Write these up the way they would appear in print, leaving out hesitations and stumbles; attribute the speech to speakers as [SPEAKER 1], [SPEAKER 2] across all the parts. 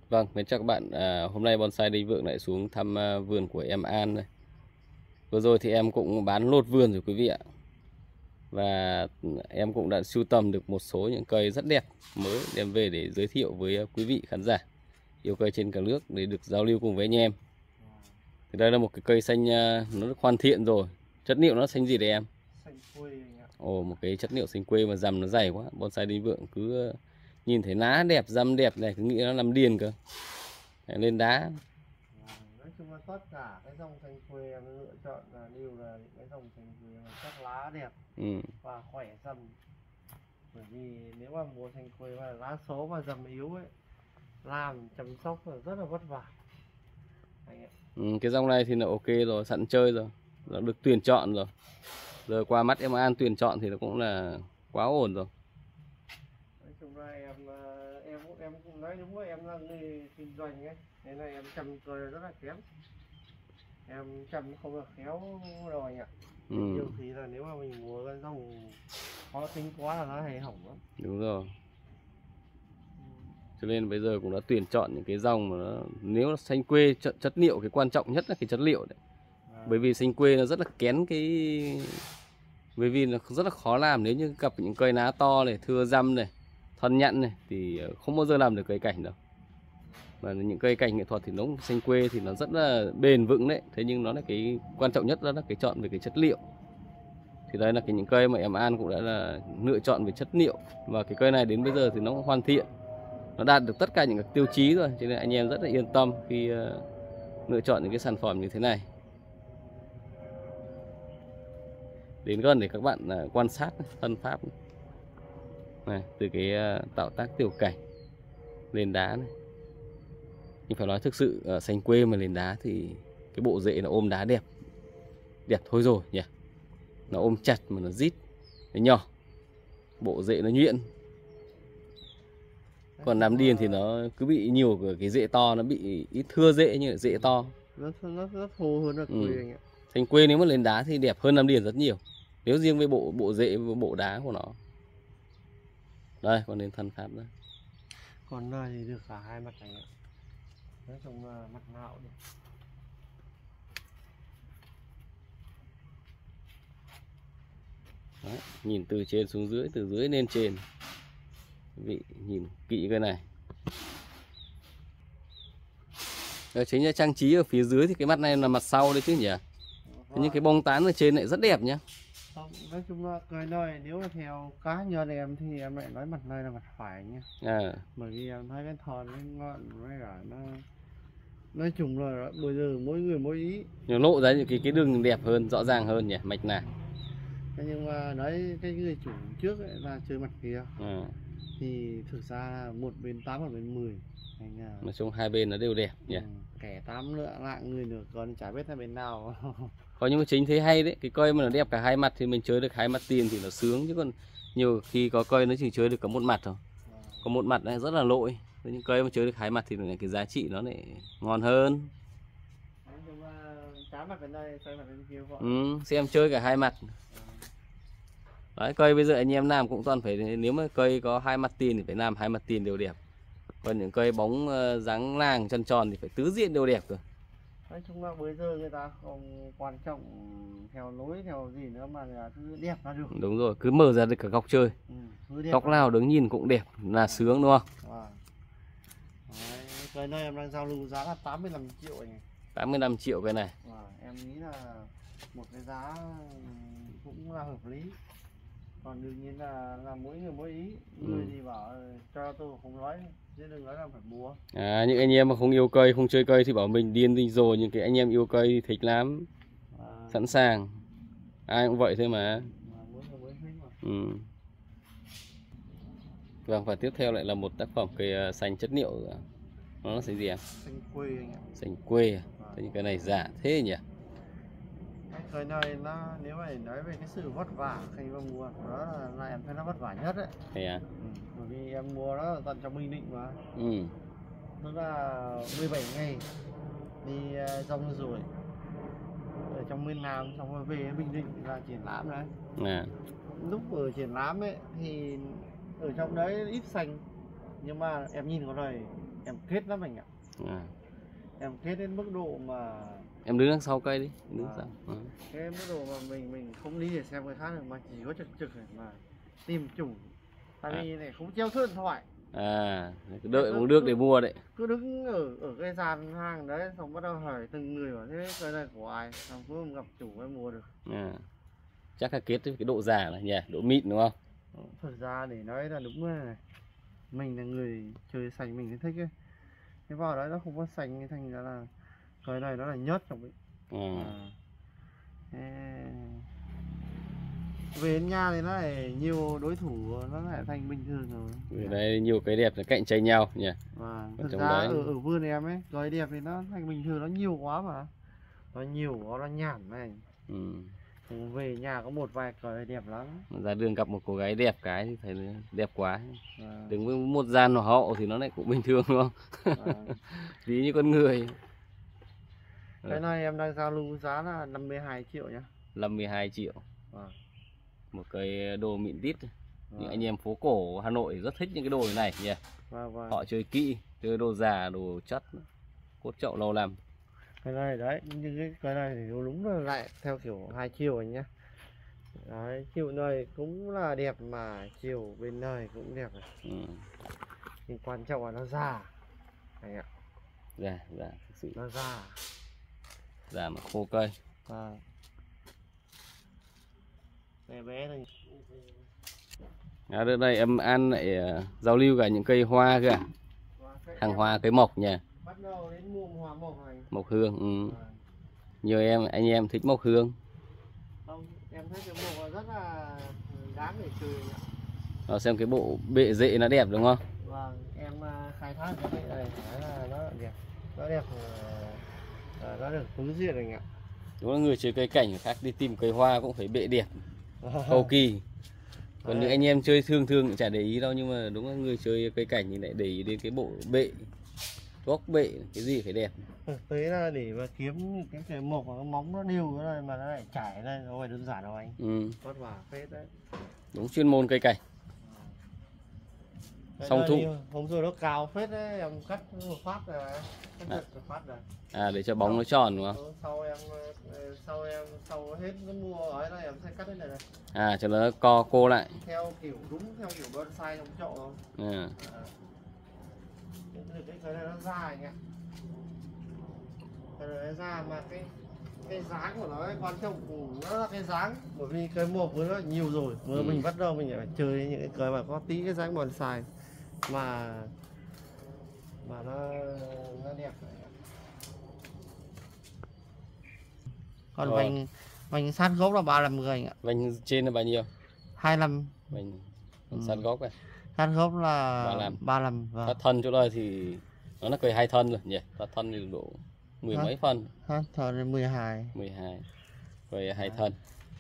[SPEAKER 1] Vâng, mến chào các bạn. Hôm nay Bonsai Đinh Vượng lại xuống thăm vườn của em An đây. Vừa rồi thì em cũng bán lốt vườn rồi quý vị ạ. Và em cũng đã sưu tầm được một số những cây rất đẹp mới đem về để giới thiệu với quý vị khán giả yêu cây trên cả nước để được giao lưu cùng với anh em. Thì đây là một cái cây xanh nó được hoàn thiện rồi. Chất liệu nó xanh gì đấy em?
[SPEAKER 2] Xanh quê anh ạ.
[SPEAKER 1] Ồ, một cái chất liệu xanh quê mà rằm nó dày quá. Bonsai Đinh Vượng cứ nhìn thấy lá đẹp, răm đẹp này cứ nghĩ nó làm điên cơ. Lên đá.
[SPEAKER 2] Nói chung là tất cả cái dòng xanh quê em lựa chọn đều là những cái dòng xanh quê mà sắc lá đẹp và khỏe râm. Bởi vì nếu mà mùa xanh quê mà lá số mà râm yếu ấy, làm chăm sóc là rất là vất vả anh ạ.
[SPEAKER 1] Cái dòng này thì là ok rồi, sẵn chơi rồi, nó được tuyển chọn rồi. Giờ qua mắt em An tuyển chọn thì nó cũng là quá ổn rồi.
[SPEAKER 2] Nói chung là em cũng nói đúng rồi, em là người kinh doanh ấy, thế này em chăm cây rất là kém, em chăm không được khéo đâu anh ạ. Nhiều khi là nếu mà mình mua cái dòng khó tính quá là nó hay hỏng lắm.
[SPEAKER 1] Đúng rồi. Cho nên bây giờ cũng đã tuyển chọn những cái dòng mà nó, nếu nó xanh quê chất liệu, cái quan trọng nhất là cái chất liệu đấy. Bởi vì xanh quê nó rất là kén bởi vì nó rất là khó làm. Nếu như gặp những cây lá to này, thưa răm này, thân nhẵn này thì không bao giờ làm được cây cảnh đâu. Và những cây cảnh nghệ thuật thì nó xanh quê thì nó rất là bền vững đấy. Thế nhưng nó là cái quan trọng nhất, đó là cái chọn về cái chất liệu. Thì đây là những cây mà em An cũng đã là lựa chọn về chất liệu. Và cái cây này đến bây giờ thì nó cũng hoàn thiện, nó đạt được tất cả những cái tiêu chí rồi, cho nên anh em rất là yên tâm khi lựa chọn những cái sản phẩm như thế này. Đến gần để các bạn quan sát thân pháp này, từ cái tạo tác tiểu cảnh lên đá này. Nhưng phải nói thực sự xanh quê mà lên đá thì cái bộ rễ nó ôm đá đẹp, đẹp thôi rồi nhỉ. Nó ôm chặt mà nó rít, nó nhỏ, bộ rễ nó nhuyễn. Còn Nam Điền thì nó cứ bị nhiều cái rễ to, nó bị ít thưa rễ như rễ to.
[SPEAKER 2] Nó thô hơn là quê anh ạ.
[SPEAKER 1] Xanh quê nếu mà lên đá thì đẹp hơn Nam Điền rất nhiều. Nếu riêng với bộ rễ và bộ đá của nó. Đây, còn lên thân pháp đó.
[SPEAKER 2] Còn này thì được cả hai mặt anh ạ. Nói chung là mặt nào cũng được.
[SPEAKER 1] Đấy, nhìn từ trên xuống dưới, từ dưới lên trên. Vị nhìn kỹ cái này. Chính là trang trí ở phía dưới thì cái mặt này là mặt sau đấy chứ nhỉ. Thế nhưng cái bông tán ở trên lại rất đẹp nhá.
[SPEAKER 2] Nói chung là cái này nếu mà theo cá nhân em thì em lại nói mặt này là mặt phải nhá. Bởi vì em thấy cái thòn cái ngọn với cả nó nói chung là bây giờ mỗi người mỗi ý.
[SPEAKER 1] Nó lộ ra những cái đường đẹp hơn, rõ ràng hơn nhỉ, mạch này.
[SPEAKER 2] Nhưng mà nói cái người chủ trước ấy là chơi mặt kia. Thì thực ra là một bên 8 một bên 10.
[SPEAKER 1] Nói chung hai bên nó đều đẹp nhỉ.
[SPEAKER 2] Kẻ 8 lựa lạng người nửa còn chả biết là bên nào.
[SPEAKER 1] Nhưng mà chính thấy hay đấy, cái cây mà nó đẹp cả hai mặt thì mình chơi được hai mặt tiền thì nó sướng, chứ còn nhiều khi có cây nó chỉ chơi được có một mặt thôi. Có một mặt này rất là lỗi. Nhưng cây mà chơi được hai mặt thì cái giá trị nó lại ngon hơn.
[SPEAKER 2] Nhưng mà trái mặt bên đây, xoay mặt bên kia vợ.
[SPEAKER 1] Xem chơi cả hai mặt. Đấy, cây bây giờ anh em làm cũng toàn phải, nếu mà cây có hai mặt tiền thì phải làm hai mặt tiền đều đẹp. Còn những cây bóng dáng làng chân tròn thì phải tứ diện đều đẹp rồi.
[SPEAKER 2] Nói chung là bây giờ người ta không quan trọng theo lối theo gì nữa mà là cứ đẹp là được.
[SPEAKER 1] Đúng rồi, cứ mở ra được cả góc chơi. Góc nào đứng nhìn cũng đẹp là sướng đúng không?
[SPEAKER 2] Đấy, cái này em đang giao lưu giá là 85 triệu anh ấy.
[SPEAKER 1] 85 triệu cái này.
[SPEAKER 2] Em nghĩ là một cái giá cũng là hợp lý. Còn đương nhiên là mỗi người mỗi ý. Người thì bảo cho tôi không nói, chứ đừng nói là phải mua.
[SPEAKER 1] Những anh em mà không yêu cây, không chơi cây thì bảo mình điên đi rồi. Nhưng cái anh em yêu cây thì thích lắm. Sẵn sàng. Ai cũng vậy thôi mà. Vâng, và tiếp theo lại là một tác phẩm cây xanh chất liệu. Nó là gì em?
[SPEAKER 2] Xanh quê anh ạ.
[SPEAKER 1] Xanh quê à? Thế nhưng cái này giả thế nhỉ?
[SPEAKER 2] Cái này nó nếu mà nói về cái sự vất vả khi mà mua đó là em thấy nó vất vả nhất đấy.
[SPEAKER 1] Thế à?
[SPEAKER 2] Bởi vì em mua nó ở tận trong Bình Định mà. Tức là 17 ngày đi rong rồi ở trong miền Nam, xong rồi về Bình Định là triển lãm đấy. Lúc ở triển lãm ấy thì ở trong đấy ít xanh, Nhưng mà em nhìn con này em kết lắm anh ạ. Em kết đến mức độ mà
[SPEAKER 1] em đứng đằng sau cây đi, đứng sau.
[SPEAKER 2] Cái mức độ mà mình không đi để xem người khác được, mà chỉ có trực này mà tìm chủ. Tại vì này không treo số điện thoại.
[SPEAKER 1] Cứ đợi uống nước để mua đấy.
[SPEAKER 2] Cứ đứng ở cái sàn hàng đấy, xong bắt đầu hỏi từng người bảo thế cái này của ai, xong cuối cùng gặp chủ mới mua được.
[SPEAKER 1] Chắc là kết cái độ già này nhỉ, độ mịn đúng không?
[SPEAKER 2] Thật ra để nói là đúng rồi này. Mình là người chơi sành mình thì thích ấy. Thế vào đấy nó không có sành, thành ra là cái này nó là nhớt trong ấy. Về đến nhà thì nó lại nhiều đối thủ, nó lại thành bình thường rồi.
[SPEAKER 1] Ở đây nhiều cái đẹp là cạnh tranh nhau nhỉ.
[SPEAKER 2] Thực ra ở vườn em ấy, cái đẹp thì nó thành bình thường, nó nhiều quá mà. Nó nhiều quá, nó nhảm này. Về nhà có một vài cái đẹp lắm.
[SPEAKER 1] Ra đường gặp một cô gái đẹp cái thì thấy đẹp quá. Đừng với một gian hỏa hậu thì nó lại cũng bình thường đúng không? Ví như con người.
[SPEAKER 2] Cái này em đang giao lưu giá là 52 triệu nhá.
[SPEAKER 1] 52 triệu. Một cái đồ mịn tít. Những anh em phố cổ Hà Nội rất thích những cái đồ này nhỉ. Họ chơi kỹ, chơi đồ già, đồ chất, cốt chậu lâu năm.
[SPEAKER 2] Cái này đấy, nhưng cái này thì đúng là lại theo kiểu 2 chiều anh nhá. Đấy, chiều này cũng là đẹp mà chiều bên này cũng đẹp này. Nhưng quan trọng là nó già anh ạ.
[SPEAKER 1] Già, thực sự
[SPEAKER 2] nó
[SPEAKER 1] già mà khô cây.
[SPEAKER 2] Bé bé này.
[SPEAKER 1] Ở đây em ăn lại giao lưu cả những cây hoa kìa. Hàng hoa cây mộc nhỉ.
[SPEAKER 2] Bắt đầu đến mùa hoa mộc này.
[SPEAKER 1] Mộc hương. Nhiều anh em thích mộc hương.
[SPEAKER 2] Không, em thấy cái mộc rất là đáng để chơi ạ.
[SPEAKER 1] Xem cái bộ bệ rễ nó đẹp đúng không?
[SPEAKER 2] Vâng, em khai thác cái bệ này thấy là nó đẹp. Nó đẹp, nó được tứ diện anh ạ.
[SPEAKER 1] Đúng là người chơi cây cảnh khác đi tìm cây hoa cũng phải bệ đẹp, cầu kỳ. Còn những anh em chơi thường cũng chả để ý đâu, nhưng mà đúng là người chơi cây cảnh thì lại để ý đến cái bộ bệ, góc bệ, cái gì phải đẹp.
[SPEAKER 2] Thực tế là để mà kiếm cái cây mộc mà cái móng nó đều cái này mà nó lại chảy đây, nó phải đơn giản đâu anh. Vất vả phết đấy.
[SPEAKER 1] Đúng chuyên môn cây cảnh. Xong thu.
[SPEAKER 2] Hôm rồi nó cao phết đấy, em cắt một phát rồi, cắt một phát rồi.
[SPEAKER 1] Để cho bóng nó tròn đúng không?
[SPEAKER 2] Sau hết nó mua ở đây em sẽ cắt cái này.
[SPEAKER 1] Cho nó co cô lại.
[SPEAKER 2] Theo kiểu bonsai trong chậu không? Cái này nó dài nhỉ. Cái này nó dài mà cái dáng của nó ấy, quan trọng nó là cái dáng, bởi vì cái mộc của nó nhiều rồi. Vừa mình bắt đầu mình phải chơi những cái mà có tí cái dáng bonsai mà nó đẹp. Còn vành sát gốc là 30 anh ạ.
[SPEAKER 1] Vành trên là bao nhiêu?
[SPEAKER 2] 25.
[SPEAKER 1] Vành sát gốc này.
[SPEAKER 2] Sát gốc là 35.
[SPEAKER 1] Thoát thân chỗ đây thì nó là cây 2 thân rồi nhỉ. Thoát thân thì độ 10 mấy phân.
[SPEAKER 2] Thoát thân là 12.
[SPEAKER 1] Cây 2 thân.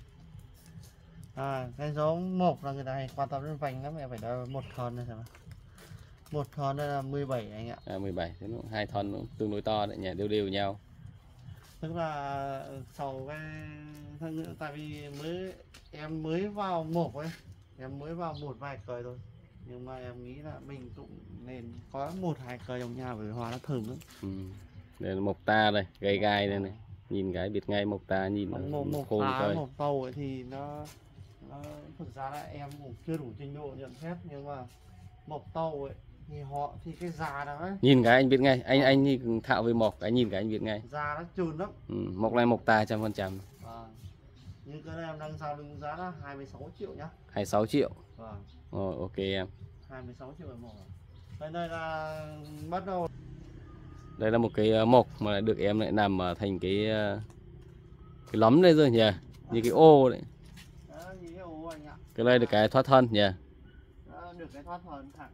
[SPEAKER 2] Cái giống một là người ta hay quan tâm đến vành lắm, em phải nói một thân này xem nào. Một thân đây là 17 anh ạ.
[SPEAKER 1] 17, thế nó 2 thân nó tương đối to đấy nhỉ, đều nhau.
[SPEAKER 2] Tức là sau cái tại vì em mới vào mộc ấy, em mới vào một vài cây thôi, nhưng mà em nghĩ là mình cũng nên có 1-2 cây trong nhà bởi hoa nó thơm lắm.
[SPEAKER 1] Đây là mộc ta đây, gai đây này, nhìn cái biệt ngay mộc ta, nhìn
[SPEAKER 2] mộc
[SPEAKER 1] khô cây.
[SPEAKER 2] Mộc tàu ấy thì nó thực ra là em cũng chưa đủ trình độ nhận xét, nhưng mà mộc tàu ấy thì cái già đó ấy.
[SPEAKER 1] Nhìn cái anh biết ngay, anh thì thạo về mộc, anh nhìn cái anh biết ngay.
[SPEAKER 2] Già nó trơn lắm.
[SPEAKER 1] Mộc này mộc ta 100%.
[SPEAKER 2] Nhưng cái này em đang giao đứng giá là 26 triệu nhá.
[SPEAKER 1] 26 triệu. Ok em.
[SPEAKER 2] 26 triệu một. Đây là bắt đầu.
[SPEAKER 1] Đây là một cái mộc mà được em lại làm thành cái lấm đây rồi nhỉ, như cái ô đấy.
[SPEAKER 2] Như cái ô anh ạ.
[SPEAKER 1] Cái đây được cái thoát thân nhỉ.
[SPEAKER 2] Được cái thoát thân thẳng.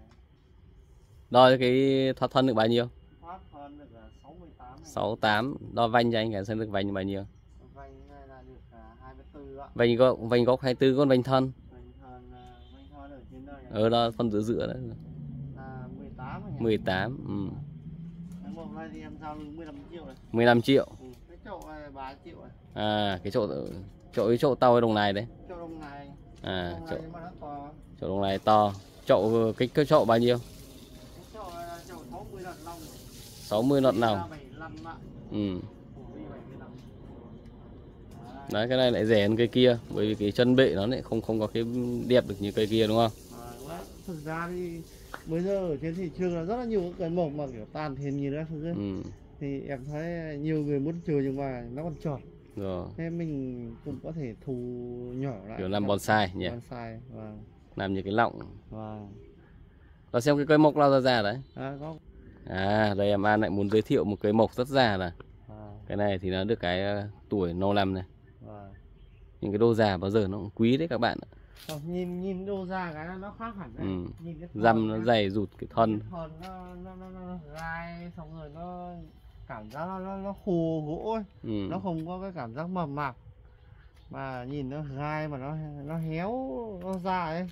[SPEAKER 1] Đo cái thoát thân được bao nhiêu?
[SPEAKER 2] Thoát thân được 68.
[SPEAKER 1] 68. Đo vành cho anh cả xem được vành bao nhiêu.
[SPEAKER 2] Vành này là được 24 ạ.
[SPEAKER 1] Vành gốc 24, con vành thân.
[SPEAKER 2] Vành thân ở trên đây.
[SPEAKER 1] Đó phân giữa đấy.
[SPEAKER 2] 18 nhỉ?
[SPEAKER 1] 18.
[SPEAKER 2] Cái mộc này thì em giao lưu 15 triệu này.
[SPEAKER 1] 15 triệu.
[SPEAKER 2] Cái chậu này 3 triệu này.
[SPEAKER 1] Cái chậu tàu ở Đồng Nai đấy.
[SPEAKER 2] Chậu Đồng Nai.
[SPEAKER 1] Chậu Đồng Nai to. Chậu cái chậu bao nhiêu?
[SPEAKER 2] Chậu là chậu 60 lận lòng.
[SPEAKER 1] 60 lận lòng. Ừ. Đấy, cái này lại rẻ hơn cây kia bởi vì cái chân bệ nó lại không có cái đẹp được như cây kia đúng không?
[SPEAKER 2] Thực ra thì bây giờ ở trên thị trường là rất là nhiều cái mộc mà kiểu tàn thiên như đấy thôi. Thì em thấy nhiều người muốn chơi nhưng mà nó còn tròn.
[SPEAKER 1] Rồi.
[SPEAKER 2] Thế mình cũng có thể thu nhỏ lại.
[SPEAKER 1] Kiểu làm bonsai nhỉ?
[SPEAKER 2] Bonsai, vâng.
[SPEAKER 1] Làm như cái lọng.
[SPEAKER 2] Vâng.
[SPEAKER 1] Và xem cái cây mộc lao ra già đấy.
[SPEAKER 2] Có.
[SPEAKER 1] Đây em An lại muốn giới thiệu một cây mộc rất già này. Cái này thì nó được cái tuổi lâu năm này. Những cái đô già bao giờ nó cũng quý đấy các bạn ạ.
[SPEAKER 2] Nhìn đô già cái nó khác hẳn đấy. Nhìn cái
[SPEAKER 1] răm nó dày rụt cái thân.
[SPEAKER 2] Cái nó gai xong rồi nó cảm giác nó khô gỗ ấy. Nó không có cái cảm giác mập mạp. Mà nhìn nó gai mà nó héo nó ra ấy.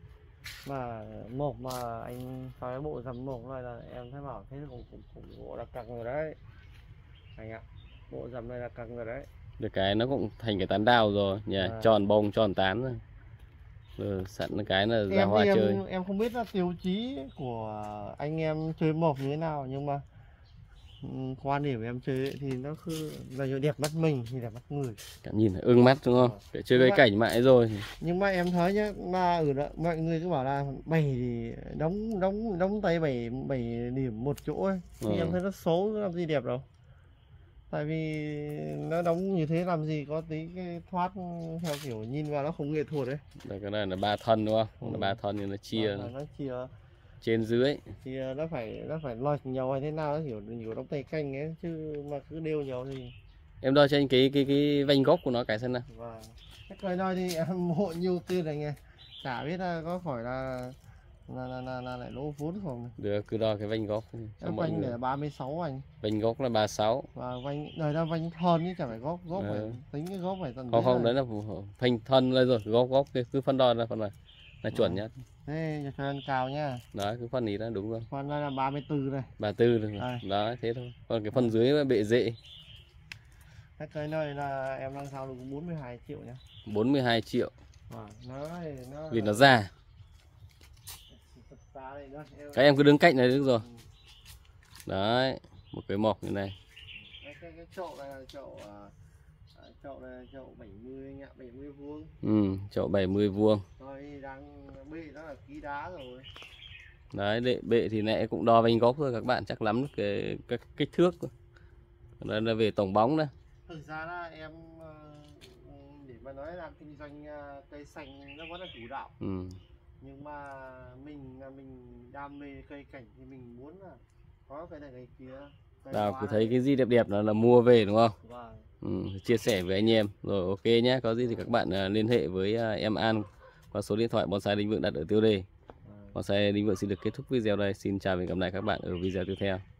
[SPEAKER 2] Mà mộc mà anh nói cái bộ dầm mộc này là em thấy bảo thế cũng gỗ là căng rồi đấy anh ạ. Bộ dầm này là căng rồi đấy.
[SPEAKER 1] Được cái nó cũng thành cái tán đào rồi nhỉ, tròn bông tròn tán rồi. Sẵn cái là ra hoa chơi.
[SPEAKER 2] Em không biết là tiêu chí của anh em chơi mộc như thế nào nhưng mà quan điểm em chơi ấy, thì nó cứ là đẹp mắt mình thì đẹp mắt người.
[SPEAKER 1] Cảm nhìn là ưng mắt đúng không? Để chơi cây cảnh mãi rồi.
[SPEAKER 2] Nhưng mà em thấy nhá, mà ở đó mọi người cứ bảo là 7 thì đóng tay 7 điểm một chỗ ấy. Thì em thấy nó xấu làm gì đẹp đâu. Tại vì nó đóng như thế làm gì có tí cái thoát theo kiểu nhìn vào nó không nghệ thuật đấy.
[SPEAKER 1] Đây cái này là 3 thân đúng không? Là 3 thân nhưng nó chia.
[SPEAKER 2] Nó chia
[SPEAKER 1] trên dưới
[SPEAKER 2] thì nó phải lòi nhau hay thế nào nó hiểu đóng tay canh ấy chứ mà cứ đều nhau thì
[SPEAKER 1] em đo cho anh cái vành gốc của nó cái xem nào.
[SPEAKER 2] Vâng. Cái cây này thì em hộ nhiều tiền này nghe, chả biết là có phải là lại lỗ vốn không.
[SPEAKER 1] Được, cứ đo cái vành gốc.
[SPEAKER 2] Vành để 36 anh.
[SPEAKER 1] Vành gốc là 36.
[SPEAKER 2] Và vành đời là vành thân chứ chẳng phải gốc phải tính cái gốc phải tận.
[SPEAKER 1] Không đấy là phanh thân đây rồi, gốc cứ phân đo ra phần này là chuẩn nhất.
[SPEAKER 2] Thế cho anh cao nhá.
[SPEAKER 1] Đó, cái phần này đó đúng rồi.
[SPEAKER 2] Phần này là 34 này.
[SPEAKER 1] 34 rồi. Đó, thế thôi. Còn cái phần dưới là bệ rễ.
[SPEAKER 2] Cái cây này là em đang giao được 42 triệu nhá.
[SPEAKER 1] 42 triệu.
[SPEAKER 2] Nó
[SPEAKER 1] vì nó già. Các em cứ đứng cạnh này được rồi. Đấy, một cái mộc như này.
[SPEAKER 2] Cái chậu này là chậu 70 anh ạ, 70 vuông.
[SPEAKER 1] Chậu 70 vuông.
[SPEAKER 2] Rồi đang bệ nó là ký đá rồi.
[SPEAKER 1] Đấy, bệ thì nãy cũng đo vành gốc thôi các bạn, chắc lắm cái kích thước. Đây là về tổng bóng đây.
[SPEAKER 2] Thực ra là em để mà nói làm kinh doanh cây xanh nó vẫn là chủ đạo. Nhưng mà mình đam mê cây cảnh thì mình muốn là có cái này cái kia.
[SPEAKER 1] Nào cứ thấy cái gì đẹp đẹp là mua về đúng không? Vâng. Chia sẻ với anh em. Rồi ok nhé, có gì thì các bạn liên hệ với em An qua số điện thoại Bonsai Đinh Vượng đặt ở tiêu đề. Bonsai Đinh Vượng xin được kết thúc video đây. Xin chào và hẹn gặp lại các bạn ở video tiếp theo.